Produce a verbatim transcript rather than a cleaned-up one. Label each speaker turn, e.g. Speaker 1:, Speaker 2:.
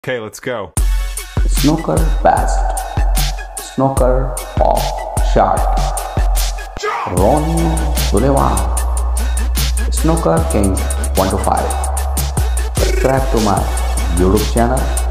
Speaker 1: Okay, let's go.
Speaker 2: Snooker best. Snooker pop chart. Ronnie Snooker King one to five. Subscribe to my YouTube channel